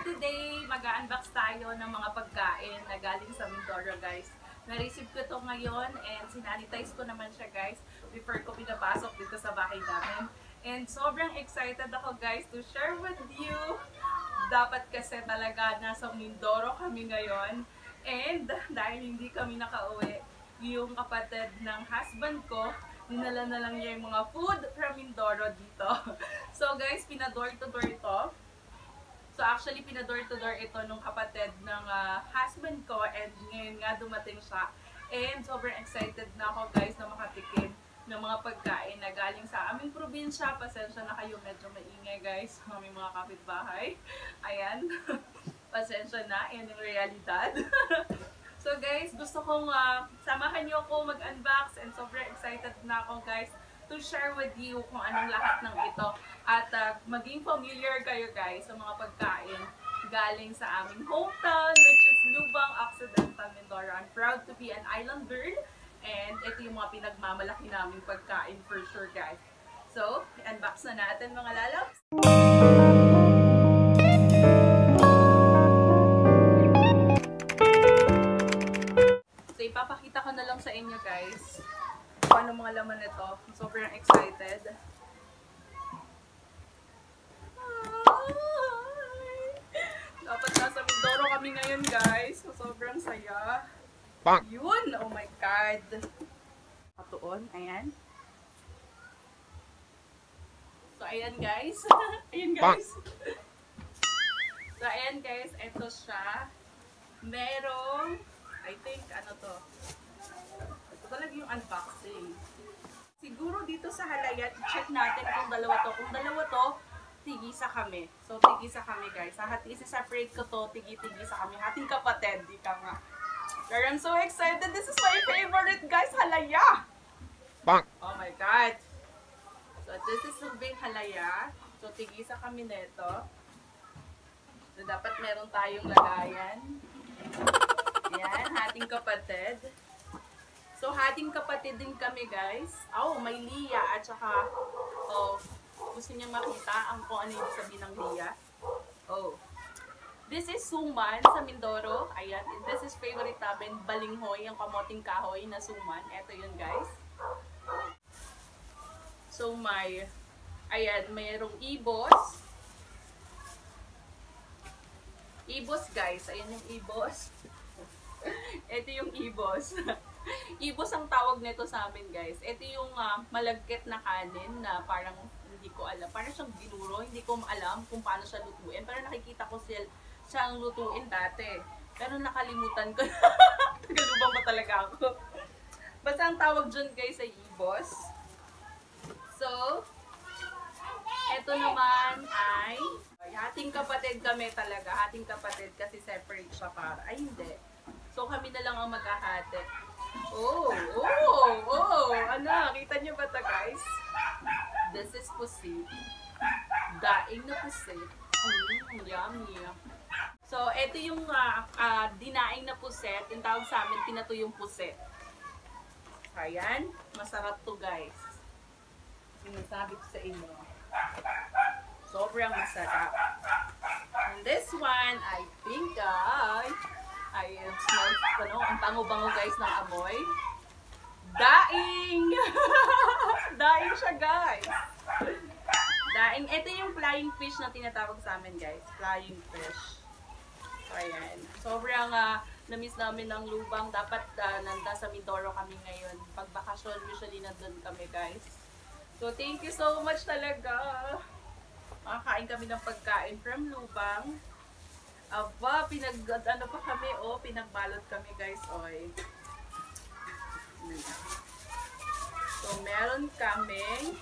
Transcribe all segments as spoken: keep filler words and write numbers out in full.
today, mag-unbox tayo ng mga pagkain na galing sa Mindoro, guys. Na-receive ko to ngayon and sinanitize ko naman siya, guys, before ko pinapasok dito sa bahay namin. And sobrang excited ako, guys, to share with you. Dapat kasi talaga nasa Mindoro kami ngayon. And dahil hindi kami nakauwi, yung kapatid ng husband ko, dinala na lang niya yung mga food from Mindoro dito. So guys, pinador to door ito. So actually, pinador to door ito nung kapatid ng uh, husband ko, and ngayon nga dumating siya. And sobrang excited na ako, guys, na makatikim ng mga pagkain na galing sa aming probinsya. Pasensya na kayo, medyo maingay, guys, aming mga kapitbahay. Ayan. Pasensya na, yan yung realidad. So guys, gusto kong uh, samahan niyo ako mag-unbox, and sobrang excited na ako, guys, to share with you kung anong lahat ng ito. At uh, maging familiar kayo, guys, sa mga pagkain galing sa aming hometown, which is Lubang Occidental Mindoro. I'm proud to be an island girl. And ito yung mga pinagmamalaki naming pagkain for sure, guys. So, unbox na natin, mga lalabs. So, ipapakita ko na lang sa inyo, guys, kung ano mga laman nito. Sobrang excited. Dapat nasa Mindoro kami ngayon, guys. So, sobrang saya. Bang. Yun! Oh my God! Katuon. Ayan. So, ayan, guys. Ayan, guys. So, ayan, guys. Ito siya. Merong, I think, ano to? Ito talaga yung unboxing. Siguro dito sa Halaya, check natin kung dalawa to. Kung dalawa to, tigisa kami. So, tigisa kami, guys. Sa hati, isa-separate ko to, tigi-tigisa kami. Hating kapatid, di ka nga. Pero I'm so excited. This is my favorite, guys. Halaya! Bang. Oh my God. So, this is lubing halaya. So, tigisa kami nito. So, dapat meron tayong lagayan. Ayan, hating kapatid. So, hating kapatid din kami, guys. Oh, may liya at saka, oh, gusto niya makita ang kung ano yung sabihin ng liya. Oh. This is suman sa Mindoro. Ayan. This is favorite namin, balinghoy, yung kamoting kahoy na suman. Ito yun, guys. So, may, ayan, mayroong ibos. Ibos, guys. Ayan yung ibos. Ito yung ibos. Ibos ang tawag nito sa amin, guys. Ito yung uh, malagkit na kanin na parang hindi ko alam. Parang siyang dinuro. Hindi ko alam kung paano siya lutuin. Pero nakikita ko sila siyang lutuin dati. Pero nakalimutan ko na. Tagalubang ba talaga ako? Basta ang tawag dyan, guys, ay ibos. So, eto naman ay hating kapatid kami talaga. Hating kapatid kasi separate siya para. Ay, hindi. So, kami na lang ang magkahati. Oh, oh, oh. Ano, kita nyo ba ito, guys? This is pusit. Daing na pusit. Mmm, yummy. So, ito yung uh, uh, dinaing na puset. Yung tawag sa amin, pinatuyong puset. Ayan. Masarap to, guys. Sinasabi ko sa inyo. Sobrang masarap. And this one, I think, ay, I smell, ano, ang bango-bango, guys, ng amoy. Daing! Daing siya, guys. Daing. Ito yung flying fish na tinatawag sa amin, guys. Flying fish. So, ayan. Sobrang uh, na-miss namin ng lubang. Dapat uh, nanda sa Mindoro kami ngayon. Pag bakasyon, usually nandun kami, guys. So, thank you so much talaga. Makakain kami ng pagkain from lubang. Aba, pinag, ano pa kami, oh, pinagbalot kami, guys, oy. So, meron kaming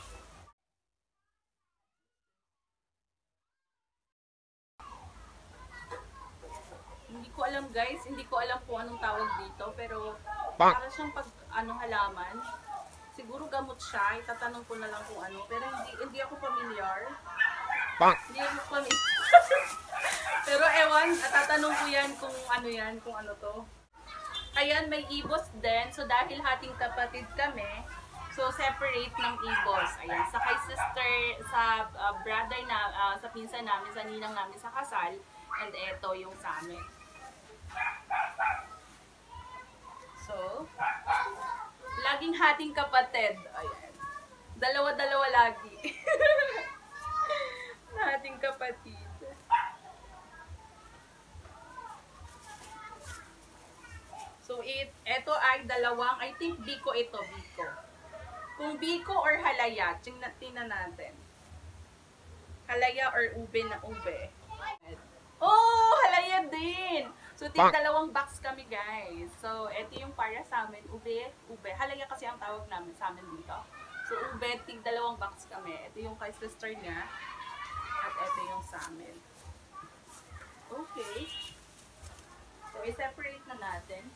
hindi ko alam, guys, hindi ko alam kung anong tawag dito, pero para siyang pag, ano, halaman. Siguro gamot siya, itatanong ko na lang kung ano, pero hindi, hindi ako familiar. Hindi ako familiar. Pero ewan, tatanong ko yan kung ano yan, kung ano to. Ayan, may ibos din. So, dahil hating kapatid kami, so separate ng ibos. Ayan, sa kay sister, sa uh, brother na, uh, sa pinsan namin, sa ninang namin sa kasal, And ito yung sa amin. So, laging hating kapatid. Ayan. Dalawa-dalawa lagi. Hating kapatid. So, it, ito ay dalawang, I think biko ito, biko. Kung biko or halaya, tingnan natin. Halaya or ube na ube. Oh, halaya din! So, tig dalawang box kami, guys. So, ito yung para sa amin, ube, ube. Halaya kasi ang tawag namin sa amin dito. So, ube, tig dalawang box kami. Ito yung kay sister niya. At ito yung sa amin. Okay. So, i-separate na natin.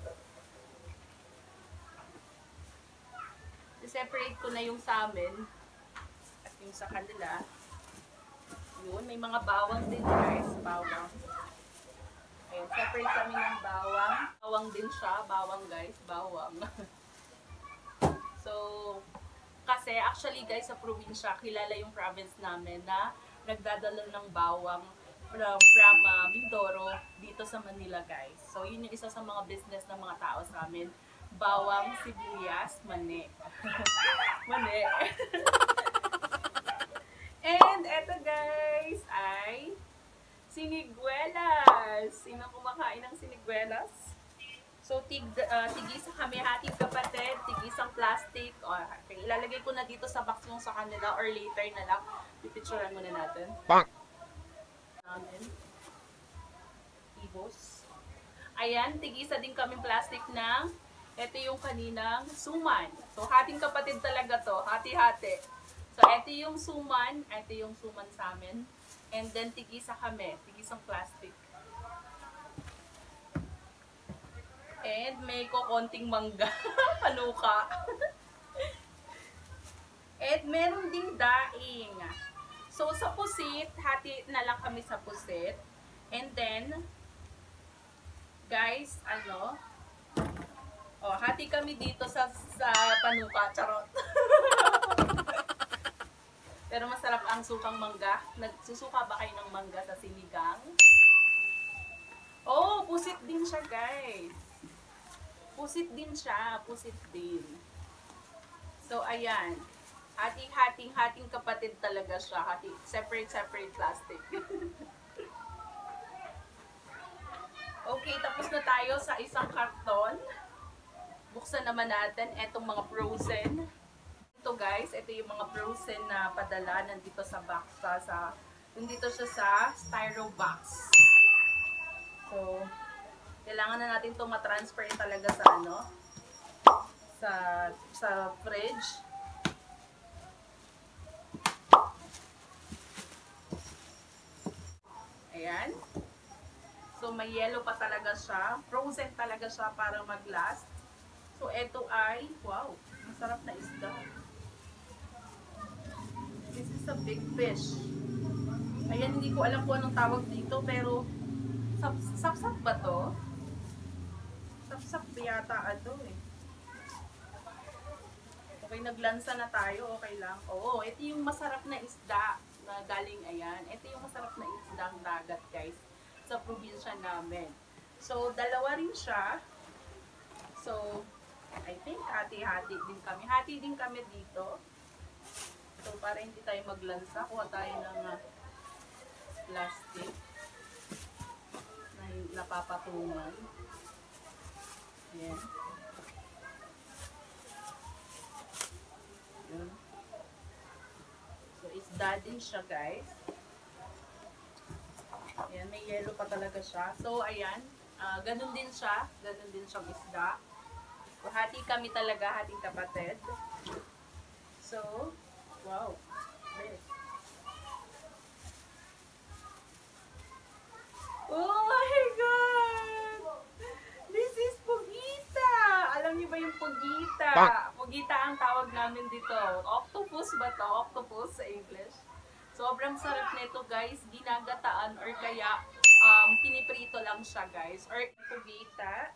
I-separate ko na yung sa amin at yung sa kanila. Yun, may mga bawang din, guys. Bawang. Ayan, separate kami ng bawang. Bawang din siya. Bawang, guys. Bawang. So, kasi actually, guys, sa probinsya, kilala yung province namin na nagdadala ng bawang from, from uh, Mindoro dito sa Manila, guys. So, yun yung isa sa mga business ng mga tao sa amin. Bawang, sibuyas, mani. Mani. And eto, guys, ay siniguelas. Sino kumakain ng siniguelas? So, tig, uh, tigisa kami, hating kapatid, tigisang plastic. O, okay, ilalagay ko na dito sa box yung sa kanila or later na lang. Pipicturean muna natin. Bang! Namin. Ibos. Ayan, tigisa din kami plastic ng ito yung kaninang suman. So, hating kapatid talaga to. Hati-hati. So, ito yung suman. Ito yung suman sa amin. And then, tigisa kami. Tigisang plastic. And may kukonting mangga. Panuka. And meron ding daing. So, sa pusit, hati na lang kami sa pusit. And then, guys, ano, oh, hati kami dito sa, sa panuka. Charot. Pero masarap ang sukang mangga. Nagsusuka ba kayo ng mangga sa sinigang? Oh, pusit din siya, guys. Pusit din siya. Pusit din. So, ayan. Hating-hating, hating kapatid talaga siya. Hati, separate, separate plastic. Okay, tapos na tayo sa isang karton. Buksan naman natin etong mga frozen. Ito, guys, ito yung mga frozen na padala nandito sa box. Sa, sa, nandito siya sa styro box. So, kailangan na natin itong matransfer talaga sa ano, sa, sa fridge. Ayan. So, may yellow pa talaga siya. Frozen talaga siya para mag-last. So, ito ay, wow, masarap na isda. This is a big fish. Ayan, hindi ko alam kung anong tawag dito, pero sap-sap ba to? Sap-sap yata ito eh. Okay, naglansa na tayo, okay lang. Oo, ito yung masarap na isda na galing, ayan. Ito yung masarap na isdang dagat, guys, sa probinsya namin. So, dalawa rin siya. So, I think hati-hati din kami. Hati din kami dito. So, para hindi tayo maglansa, kuha tayo ng uh, plastic na napapatungan. Ayan. Ayan. So, isda din siya, guys. Ayan, may yellow pa talaga siya. So, ayan. Uh, ganun din siya. Ganun din siyang isda. So, hati kami talaga, hating kapatid. So, wow. This. Oh my God! This is pugita! Alam niyo ba yung pugita? Pugita ang tawag namin dito. Octopus ba to? Octopus sa English. Sobrang sarap nito, guys. Ginagataan or kaya um, piniprito lang siya, guys. Or pugita.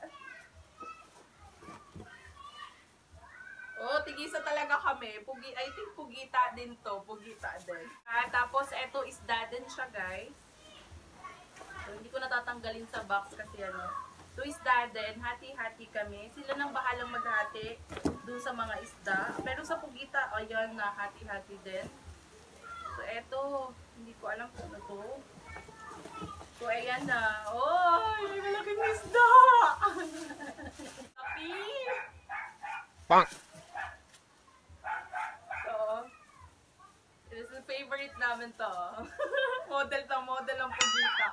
Oh, tigisa talaga kami. Pugi, I think pugita din to. Pugita din. Ah, tapos, eto isda din siya, guys. ko natatanggalin sa box kasi ano, to isda din, hati-hati kami. Sila nang bahalang maghati dun sa mga isda. Pero sa pugita, ayan na, hati-hati din. So, eto, hindi ko alam kung ano to. So, ayan na. Oh, may malaking isda! Tapi! Pang! So, this is favorite namin to. Model to, model ang pugita.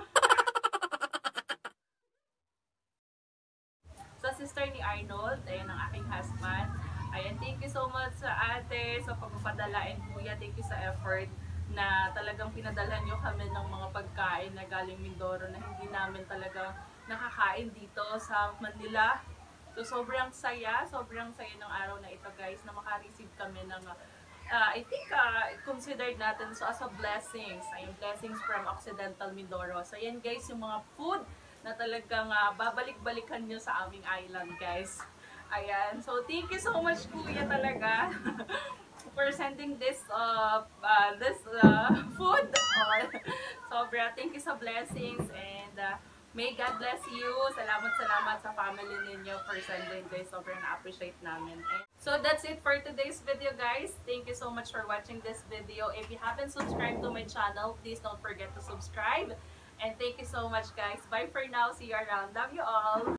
Sa sister ni Arnold, ayan ang aking husband. Ayan, thank you so much sa ate, sa pagpapadala, and kuya, thank you sa effort na talagang pinadalhan nyo kami ng mga pagkain na galing Mindoro na hindi namin talaga nakakain dito sa Manila. So, sobrang saya, sobrang saya ng araw na ito guys, na makareceive kami ng, uh, I think, uh, considered natin so as a blessings. Ayun, blessings from Occidental Mindoro. So, yan guys, yung mga food na talagang uh, babalik-balikan nyo sa aming island guys. Ayan. So, thank you so much, kuya, talaga for sending this uh, uh, this uh, food. Sobra. Thank you sa blessings and uh, may God bless you. Salamat, salamat sa family ninyo for sending this. Sobrang na-appreciate namin. And so, that's it for today's video, guys. Thank you so much for watching this video. If you haven't subscribed to my channel, please don't forget to subscribe. And thank you so much, guys. Bye for now. See you around. Love you all.